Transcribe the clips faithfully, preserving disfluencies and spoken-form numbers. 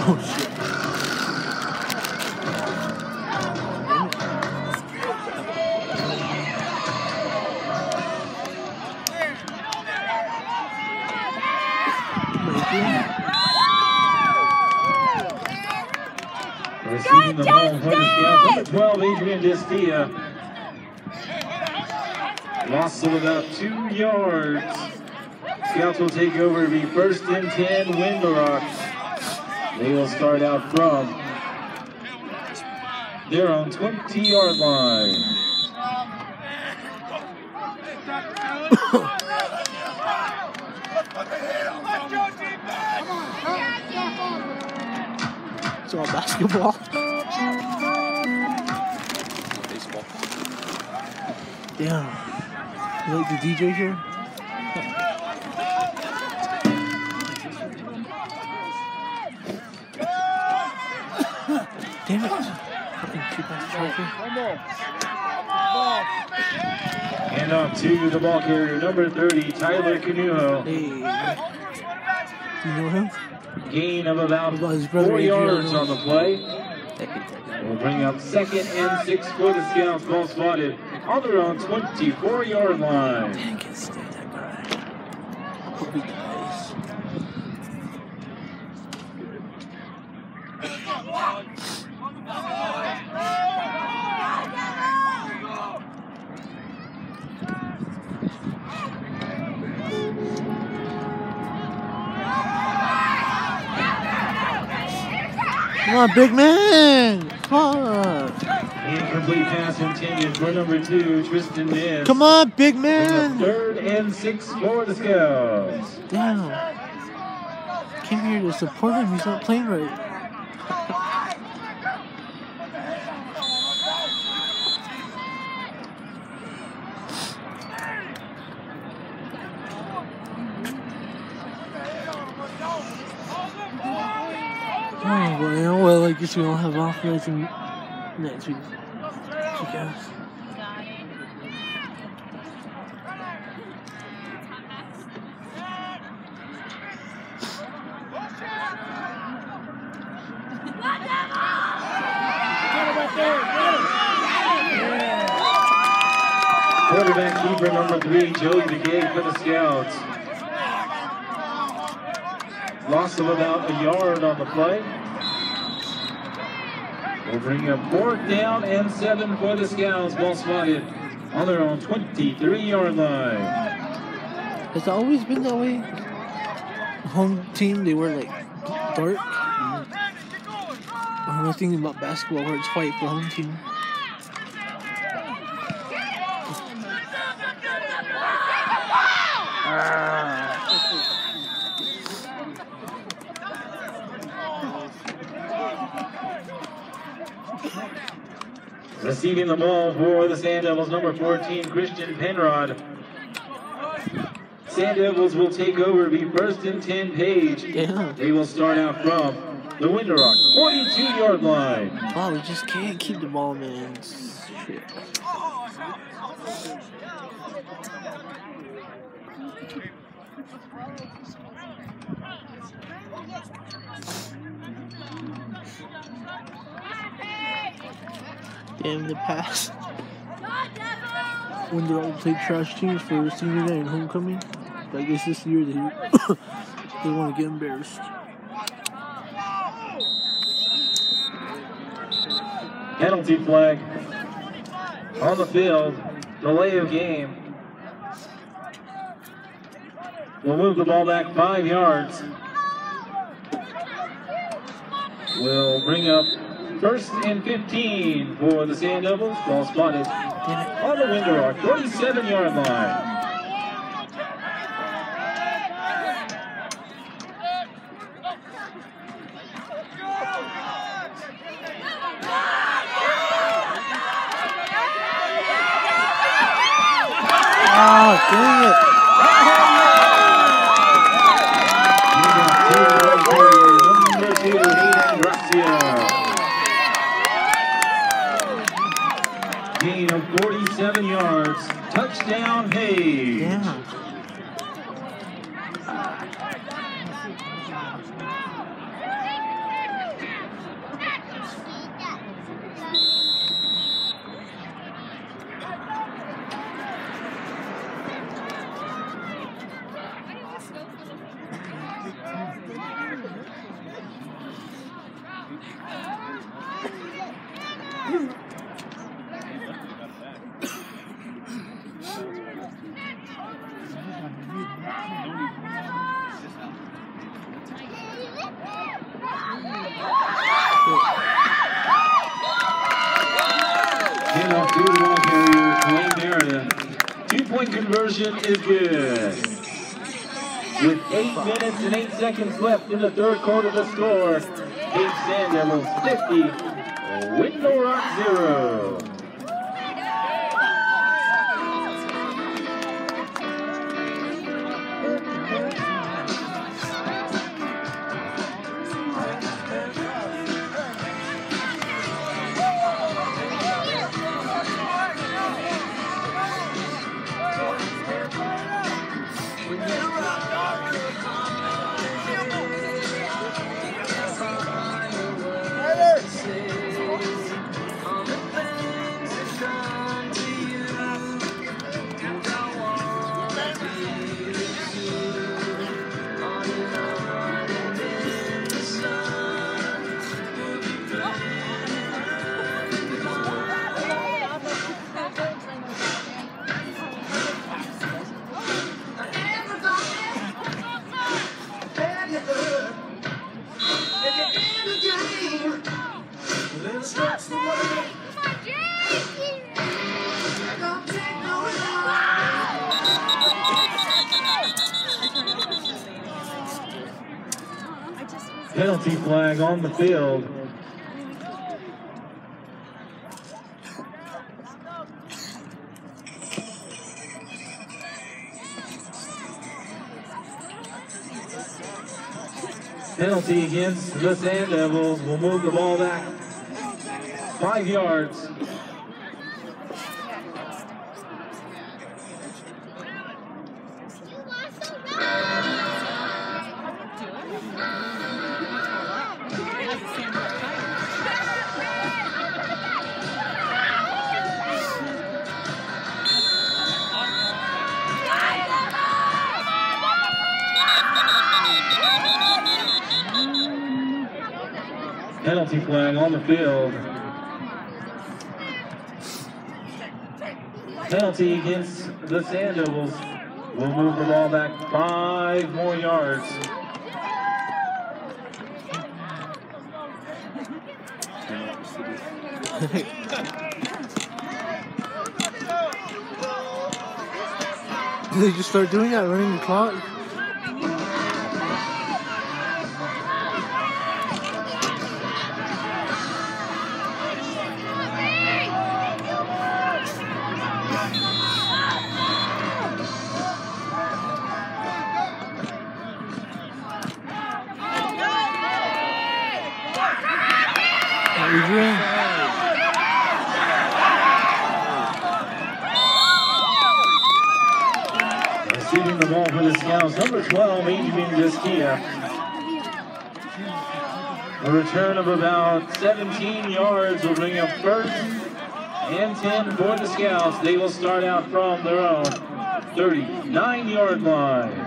Oh shit. Receiving the ball for the Scouts, number twelve, Adrian Distia. Loss of about two yards. Scouts will take over to be first and ten, Windrock. They will start out from their own twenty-yard line. It's all basketball. Baseball. Damn. You like the D J here? Damn it. Fucking keep us tracking. Hand off to the ball carrier, number thirty, Tyler Canuho. Hey. You know him? Gain of about About his brother four Adrian. yards on the play. We'll bring up second and six for the Scouts. Ball spotted on their own twenty-four-yard line. Dang, can't stand that guy. Hope he dies. Come on, big man! Fuck! Incomplete pass intended for number two, Tristan Miss. Come on, big Bring up man! third and six for the Scouts. Damn. Came here to support him. He's not playing right. Oh, well, you know, well, I guess we don't have off nights and next week. I guess. Quarterback keeper number three, Joey DeGay for the Scouts. Loss of about a yard on the play. We'll bring up fourth down and seven for the Scouts. Ball spotted on their own twenty-three-yard line. Has it always been that way? Home team, they wear like dark. I'm not thinking about basketball where it's white for home team. Receiving the ball for the Sand Devils, number fourteen, Christian Penrod. Sand Devils will take over, be first and ten, Page. Damn. They will start out from the Windrock forty-two-yard line. Wow, we just can't keep the ball, man. Shit. Damn the pass. When they're all play trash teams for senior night and homecoming, but I guess this year they they want to get embarrassed. Penalty flag on the field. Delay of game. We'll move the ball back five yards. We'll bring up first and fifteen for the Sand Devils. Ball spotted on the Windrock forty-seven-yard line. Ah, dang it. Number two, Hayden Gracia. Gain of forty-seven yards. Touchdown, Hayes. Damn. Handoff to the ball carrier, Wayne Meredith. Two-point conversion is good. With eight minutes and eight seconds left in the third quarter, the score, Dave Sand Devils fifty, Window Rock zero. Penalty flag on the field. Penalty against the Sand Devils. We'll move the ball back five yards. Penalty flag on the field. Penalty against the Sand Devils. We'll move the ball back five more yards. Did they just start doing that, running the clock? Adrian. Receiving the ball for the Scouts, number twelve, Adrian Gaskia. A return of about seventeen yards will bring up first and ten for the Scouts. They will start out from their own thirty-nine yard line.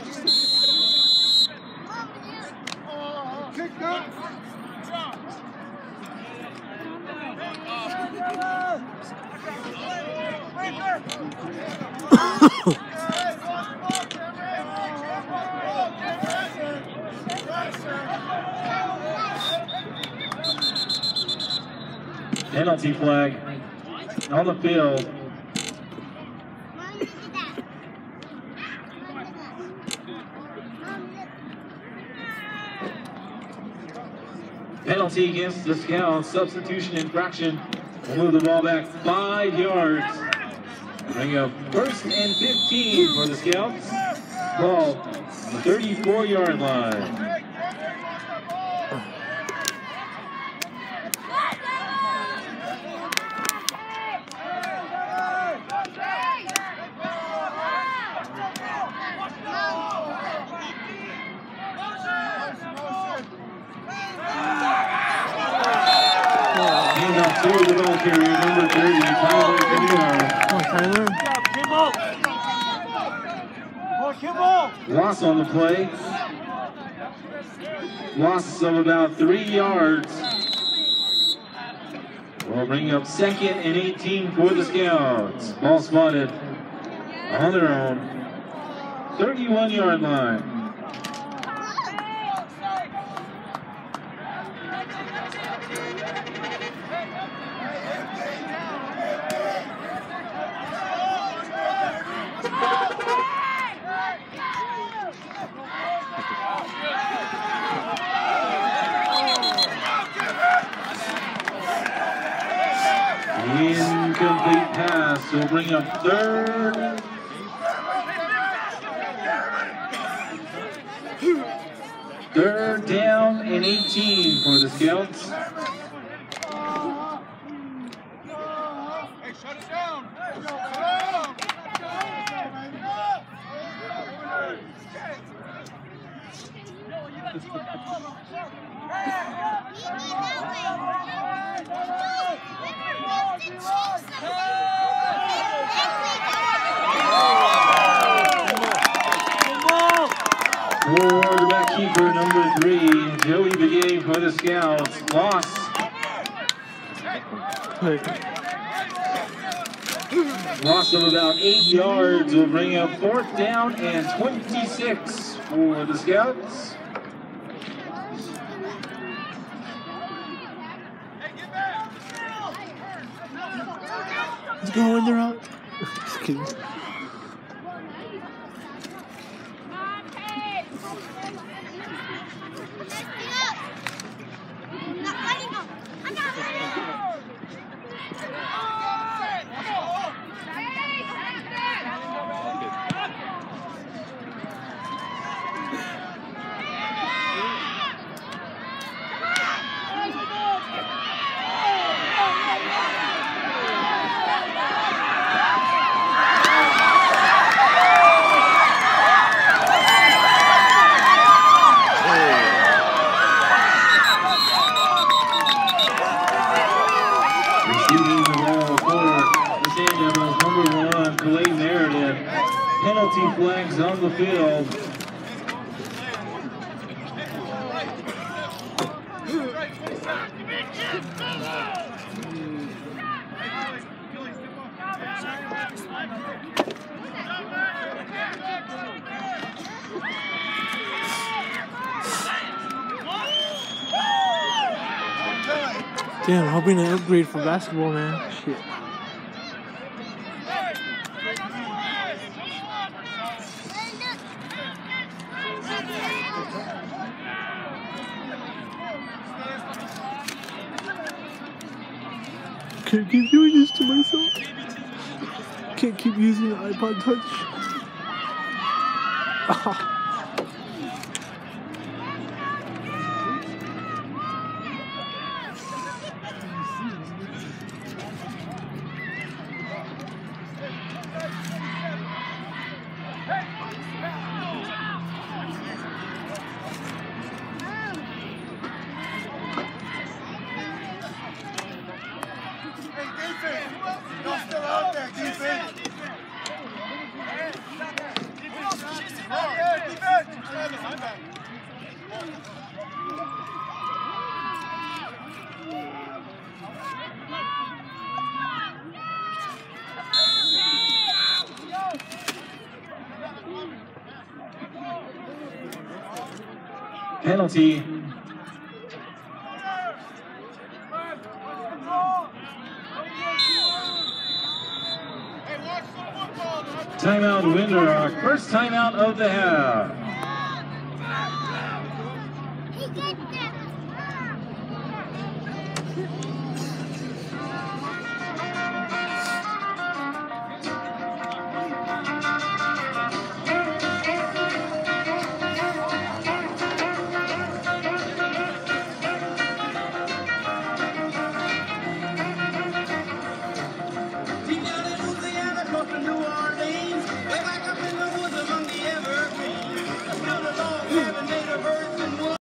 Penalty flag on the field. Penalty against the Scouts, substitution infraction. We'll move the ball back five yards. Bring up first and fifteen for the Scouts. Ball on the thirty-four yard line. To the ball carrier, number thirty, Tyler Camino. Oh, Tyler. Loss on the play. Loss of about three yards. We'll bring up second and eighteen for the Scouts. Ball spotted on their own thirty-one yard line. Incomplete pass will bring up third. Third down and eighteen for the Scouts. Hey, shut it down. Quarterback keeper number three, Joey Begay for the Scouts. Loss. Loss of about eight yards will bring up fourth down and twenty-six for the Scouts. Let's go when they're out. Just kidding. Penalty flags on the field. Damn, I'm hoping to upgrade for basketball, man. Shit. Can't keep doing this to myself. Can't keep using the iPod Touch. Penalty. Timeout, Winter Rock. First timeout of the half.